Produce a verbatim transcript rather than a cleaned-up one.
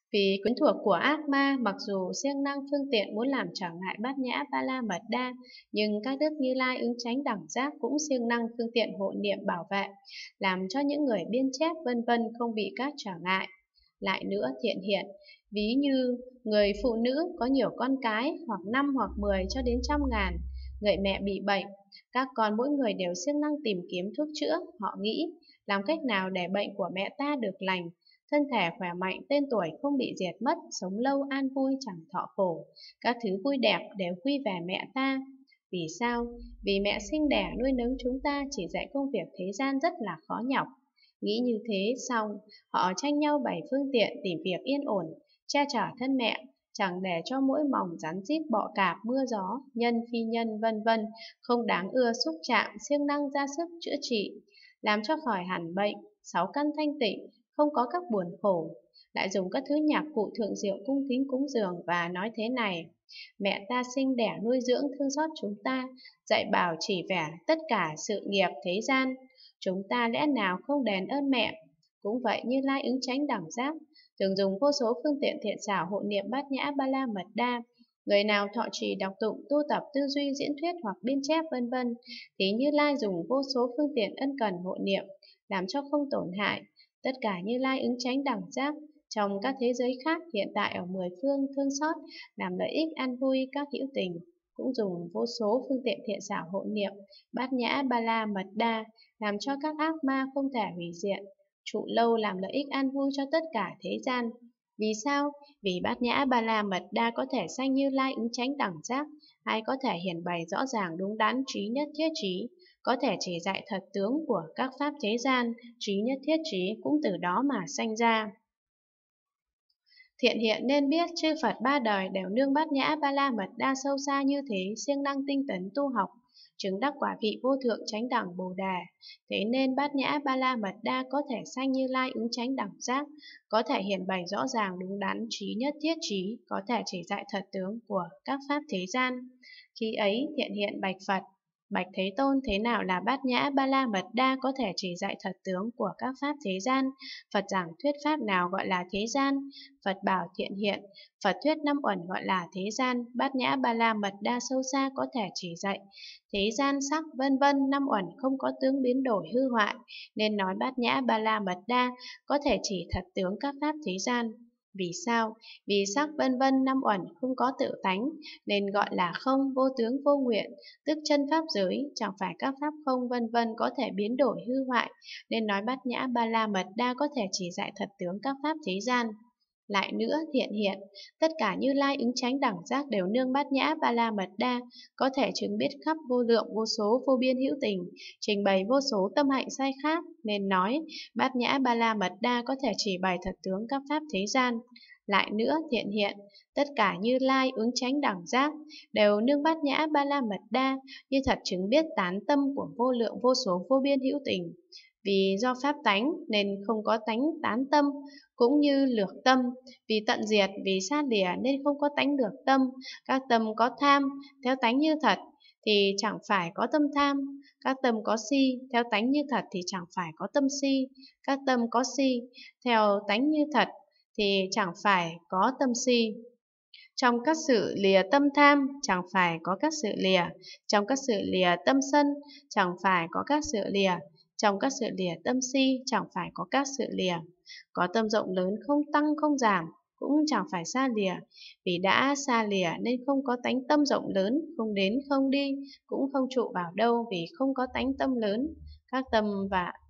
Vì quyến thuộc của ác ma, mặc dù siêng năng phương tiện muốn làm trở ngại Bát Nhã Ba La Mật Đa, nhưng các đức Như Lai ứng chánh đẳng giác cũng siêng năng phương tiện hộ niệm bảo vệ, làm cho những người biên chép vân vân không bị các trở ngại. Lại nữa thiện hiện, ví như người phụ nữ có nhiều con cái, hoặc năm hoặc mười cho đến trăm ngàn, người mẹ bị bệnh, các con mỗi người đều siêng năng tìm kiếm thuốc chữa. Họ nghĩ làm cách nào để bệnh của mẹ ta được lành, thân thể khỏe mạnh, tên tuổi không bị diệt mất, sống lâu an vui chẳng thọ khổ, các thứ vui đẹp đều quy về mẹ ta. Vì sao? Vì mẹ sinh đẻ nuôi nấng chúng ta, chỉ dạy công việc thế gian rất là khó nhọc. Nghĩ như thế xong, họ tranh nhau bày phương tiện tìm việc yên ổn, che chở thân mẹ, chẳng để cho mỗi mòng rắn rít bọ cạp mưa gió, nhân phi nhân vân vân không đáng ưa xúc chạm, siêng năng ra sức chữa trị, làm cho khỏi hẳn bệnh, sáu căn thanh tịnh, không có các buồn khổ. Lại dùng các thứ nhạc cụ thượng diệu cung kính cúng dường và nói thế này: mẹ ta sinh đẻ nuôi dưỡng thương xót chúng ta, dạy bảo chỉ vẽ tất cả sự nghiệp thế gian, chúng ta lẽ nào không đền ơn mẹ? Cũng vậy, Như Lai ứng chánh đẳng giác thường dùng vô số phương tiện thiện xảo hộ niệm Bát Nhã Ba La Mật Đa. Người nào thọ trì đọc tụng, tu tập, tư duy, diễn thuyết hoặc biên chép vân vân thì Như Lai dùng vô số phương tiện ân cần hộ niệm, làm cho không tổn hại. Tất cả Như Lai ứng chánh đẳng giác trong các thế giới khác hiện tại ở mười phương thương xót, làm lợi ích an vui các hữu tình, cũng dùng vô số phương tiện thiện xảo hộ niệm Bát Nhã Ba La Mật Đa, làm cho các ác ma không thể hủy diệt, trụ lâu làm lợi ích an vui cho tất cả thế gian. Vì sao? Vì Bát Nhã Ba La Mật Đa có thể sanh Như Lai ứng chánh đẳng giác, hay có thể hiển bày rõ ràng đúng đắn trí nhất thiết trí, có thể chỉ dạy thật tướng của các pháp thế gian, trí nhất thiết trí cũng từ đó mà sanh ra. Thiện hiện nên biết chư Phật ba đời đều nương Bát Nhã Ba La Mật Đa sâu xa như thế, siêng năng tinh tấn tu học, chứng đắc quả vị vô thượng chánh đẳng Bồ Đề. Thế nên Bát Nhã Ba La Mật Đa có thể sanh Như Lai ứng chánh đẳng giác, có thể hiển bày rõ ràng đúng đắn trí nhất thiết trí, có thể chỉ dạy thật tướng của các pháp thế gian. Khi ấy thiện hiện bạch Phật: bạch Thế Tôn, thế nào là Bát Nhã Ba La Mật Đa có thể chỉ dạy thật tướng của các pháp thế gian? Phật giảng thuyết pháp nào gọi là thế gian? Phật bảo thiện hiện, Phật thuyết năm uẩn gọi là thế gian, Bát Nhã Ba La Mật Đa sâu xa có thể chỉ dạy thế gian sắc vân vân, năm uẩn không có tướng biến đổi hư hoại, nên nói Bát Nhã Ba La Mật Đa có thể chỉ thật tướng các pháp thế gian. Vì sao? Vì sắc vân vân năm uẩn không có tự tánh, nên gọi là không, vô tướng vô nguyện, tức chân pháp giới, chẳng phải các pháp không vân vân có thể biến đổi hư hoại, nên nói Bát Nhã Ba La Mật Đa có thể chỉ dạy thật tướng các pháp thế gian. Lại nữa thiện hiện, tất cả Như Lai ứng chánh đẳng giác đều nương Bát Nhã Ba La Mật Đa, có thể chứng biết khắp vô lượng vô số vô biên hữu tình, trình bày vô số tâm hạnh sai khác, nên nói Bát Nhã Ba La Mật Đa có thể chỉ bày thật tướng các pháp thế gian. Lại nữa thiện hiện, tất cả Như Lai ứng chánh đẳng giác đều nương Bát Nhã Ba La Mật Đa, như thật chứng biết tán tâm của vô lượng vô số vô biên hữu tình. Vì do pháp tánh nên không có tánh tán tâm, cũng như lược tâm, vì tận diệt, vì xa lìa nên không có tánh lược tâm. Các tâm có tham, theo tánh như thật thì chẳng phải có tâm tham. Các tâm có si, theo tánh như thật thì chẳng phải có tâm si. Các tâm có si, theo tánh như thật thì chẳng phải có tâm si. Trong các sự lìa tâm tham, chẳng phải có các sự lìa. Trong các sự lìa tâm sân, chẳng phải có các sự lìa. Trong các sự lìa tâm si, chẳng phải có các sự lìa. Có tâm rộng lớn không tăng không giảm, cũng chẳng phải xa lìa. Vì đã xa lìa nên không có tánh tâm rộng lớn, không đến không đi, cũng không trụ vào đâu vì không có tánh tâm lớn. Các tâm và